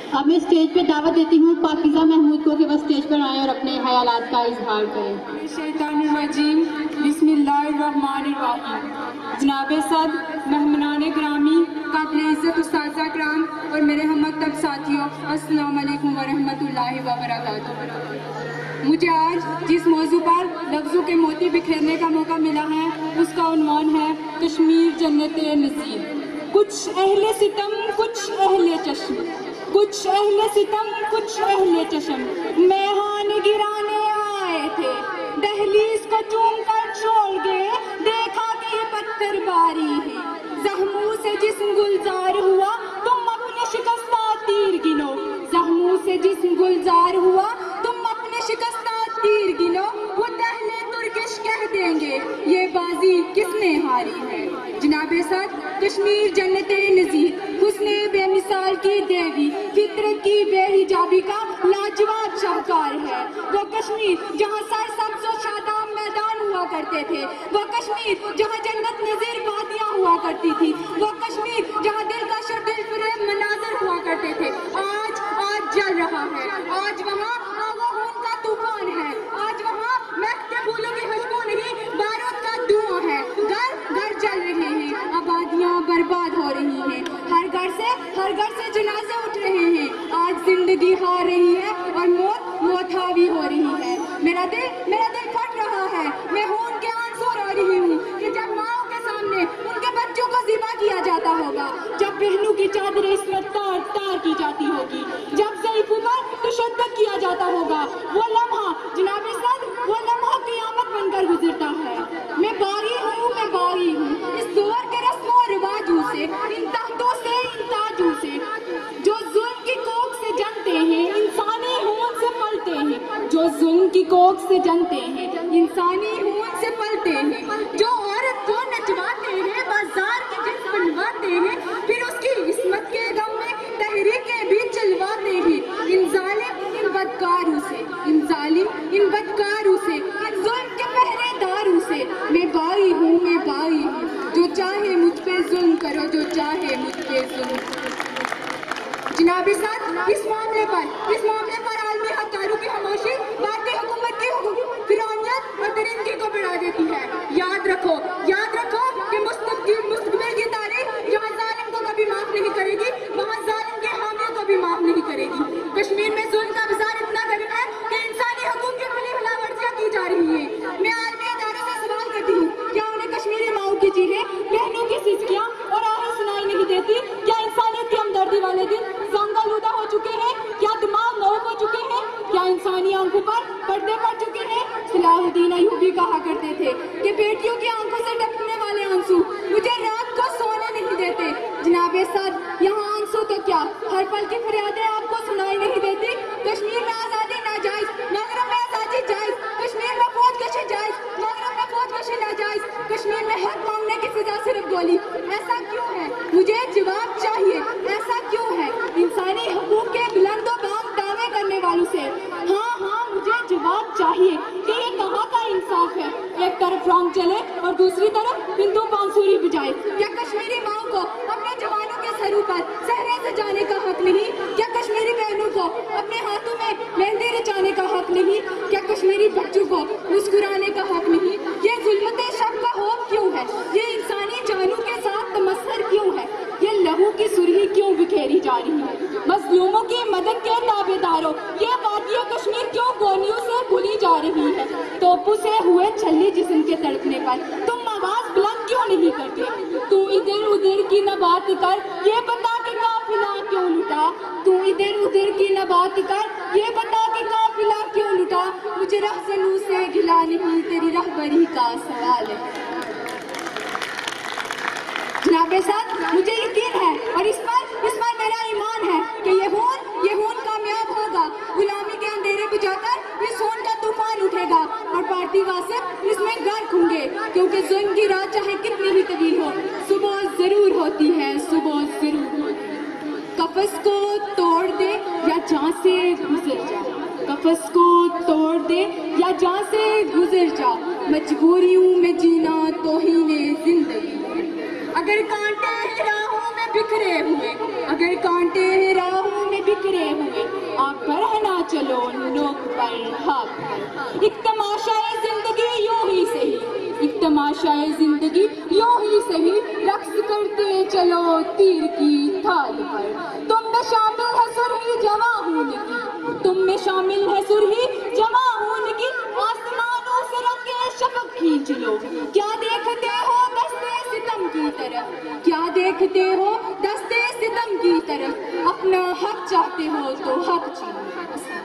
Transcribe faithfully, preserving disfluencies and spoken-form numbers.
اب میں اسٹیج پہ دعوت دیتی ہوں پاکیزہ محمود کو کہ وہ اسٹیج پر آئیں اور اپنے خیالات کا اظہار کریں۔ شیطان الرجیم، بسم اللہ الرحمن الرحیم۔ جناب صد، مہمانان گرامی، قابل عزت اساتذہ کرام اور میرے ہم مکتب ساتھیوں، السلام علیکم ورحمۃ اللہ وبرکاتہ۔ مجھے آج جس موضوع پر لفظوں کے موتی بکھیرنے کا موقع ملا ہے اس کا عنوان ہے کشمیر جنت نظیر۔ کچھ اہل ستم، کچھ اہل چشم، کچھ اہل ستم، کچھ اہل چشم میہان گرانے آئے تھے، دہلیز کو چوم کر چھوڑ گئے، دیکھا کہ یہ پتھر باری ہے، زخموں سے جسم گلزار ہوا تم اپنے شکستہ تیر گنو، زخموں سے جسم گلزار ہوا تم اپنے شکستہ تیر گنو، وہ دہلے ترکش کہہ دیں گے یہ بازی کس نے ہاری ہے۔ جناب صد، کشمیر جنت نظیر، حسن بے مثال کی دیوی، فطرت کی بے حجابی کا لاجواب شاہکار ہے، وہ کشمیر جہاں سر سبز و شاداب میدان ہوا کرتے تھے، وہ کشمیر جہاں جنت نظیر وادیاں ہوا کرتی تھی، وہ کشمیر جہاں دلکش اور دل فریب مناظر ہوا کرتے تھے، آج آج جل رہا ہے، آج وہاں آگ و خون کا طوفان ہے، آج وہاں مہکتے پھولوں کی خوشبو نہیں بارود کا دھواں ہے، گھر گھر جل رہے ہیں، آبادیاں برباد ہو رہی ہیں، ہر گھر سے ہر گھر سے جنازے اٹھ رہے ہیں، آج زندگی ہار رہی ہے اور موت موت حاوی ہو رہی ہے۔ میرا دل میرا دل پھٹ رہا ہے، میں خون کے آنسو رو رہی ہوں کہ جب ماؤں کے سامنے ان کے بچوں کو ذبح کیا جاتا ہوگا، جب بہنوں کی چادر عصمت تار تار کی جاتی ہوگی، جب ضعیفوں پر تشدد کیا جاتا ہوگا، وہ لمحہ جناب صد، وہ لمحہ قیامت بن کر گزرتا ہے۔ میں باغی ہوں میں باغی ہوں اس دور کے رسم و رواجوں سے، ان تختوں سے، ان تاجوں سے جو ظلم کی کوکھ سے جنتے ہیں، انسانی خون سے پلتے ہیں، جو ظلم کی کوکھ سے جنتے ہیں، انسانی خون سے پلتے ہیں، جو عورت کو نچواتے ہیں، بازار کی جنس بنواتے ہیں، پھر اس کی عصمت کے غم میں تحریکیں بھی چلواتے ہیں، ان ظالم ان بدکاروں سے، ان ظالم ان بدکاروں سے، ان ظلم کے پہرے داروں سے میں باغی ہوں میں باغی ہوں، جو چاہے مجھ پہ ظلم کرو، جو چاہے مجھ پہ ظلم کرو۔ جناب صد، اس معاملے پر اس معاملے پر عالمی حقداروں کی خاموشی بھارتی حکومت کی فرعونیت اور درندگی کو بڑھا دیتی ہے۔ یاد رکھو یاد رکھو کہ مستقبل مستقبل کی تاریخ جہاں ظالم کو کبھی معاف نہیں کرے گی، وہاں ظالم کے حامیوں کو بھی معاف نہیں کرے گی۔ کشمیر میں ظلم کا بازار اتنا گرم ہے کہ انسانی حقوق کی کھلی خلا ورزیاں کی جا رہی ہیں۔ میں عالمی اداروں سے سوال کرتی ہوں، کیا انہیں کشمیری ماؤں کی چیخیں، بہنوں کی سسکیاں اور آہیں سنائی نہیں دیتی؟ کیا انسانیت کی ہمدردی والے دن زنگالودہ ہو چکے ہیں؟ کیا دماغ نوک ہو چکے ہیں؟ کیا انسانی آنکھوں پر پردے پڑ چکے ہیں؟ صلاح الدین ایوبی کہا کرتے تھے کہ بیٹیوں کی آنکھوں سے ٹپکنے والے آنسو مجھے رات کو سونے نہیں دیتے۔ جناب صد، یہاں آنسو تو کیا، ہر پل کی فریادیں آپ کو سنائی نہیں دیتی؟ کشمیر میں آزادی ناجائز، نگروں میں آزادی جائز، کشمیر میں فوج کشی جائز، نگروں میں فوج کشی ناجائز، کشمیر میں حق مانگنے کی سزا صرف گولی۔ ایسا کیوں ہے؟ مجھے جواب چاہیے، ایسا کیوں ہے؟ انسانی حقوق کے بلند و بام دعوے کرنے والوں سے ہاں ہاں مجھے جواب چاہیے کہ یہ کہاں کا انصاف ہے؟ ایک طرف رانگ چلے اور دوسری طرف ہندو بانسری بجائے۔ کیا کشمیری ماؤں کو اپنے جوانوں کے سروں پر صحرے سے جانے کا حق نہیں؟ کیا کشمیری بہنوں کو اپنے ہاتھوں میں مہندی رچانے کا حق نہیں؟ کیا کشمیری بچوں کو مسکرانے کا حق نہیں؟ یہ ظلمت شب کا خوف کیوں ہے؟ یہ انسانی جانوں کے ساتھ تمسخر کیوں ہے؟ یہ لہو کی سرخی کیوں بکھیری جا رہی ہے؟ مظلوموں کی مدد کے تابع داروں، یہ وادی کشمیر کیوں گولیوں سے بھولی جا رہی ہے؟ توپوں سے ہوئے چھلے جسم کے تڑپنے پر تم آواز بلند کیوں نہیں کرتے؟ تم ادھر ادھر کی نہ بات کر، یہ بتا کہ قافلہ کیوں لٹا؟ تم ادھر ادھر کی نہ بات کر، یہ بتا کہ قافلہ کیوں لٹا؟ مجھے رہزنوں سے گھلا نہیں، تیری رہبری کا سوال ہے۔ جناب صد، مجھے یقین ہے اور اس پر اس پر میرا ایمان ہے کہ یہ خون یہ خون کامیاب ہوگا، غلامی کے اندھیرے بجھا کر اس خون کا طوفان اٹھے گا اور بھارتی غاصب اس میں غرق ہوں گے، کیونکہ ظلم کی رات چاہے کتنی ہی طویل ہو، صبح ضرور ہوتی ہے، صبح ضرور ہوتی ہے۔ قفس کو توڑ دے یا جہاں سے گزر جا، قفس کو توڑ دے یا جہاں سے گزر جا، مجبوریوں میں جینا توہین زندگی۔ اگر کانٹے راہوں میں بکھرے ہوئے اگر کانٹے راہوں میں بکھرے ایک تماشائے زندگی یوں ہی سہی، ایک تماشائے زندگی یوں ہی سہی، رقص کرتے چلو تیر کی تھال پر، تم میں شامل ہے سرہی جواں ہون کی، تم میں شامل ہے سرہی جواں ہون کی، آسمانوں سے رنگے شفق کھینچ لو، کیا دیکھتے ہو دستے ستم کی طرف، کیا دیکھتے ہو دستے ستم کی طرف، اپنا حق چاہتے ہو تو حق چھینو۔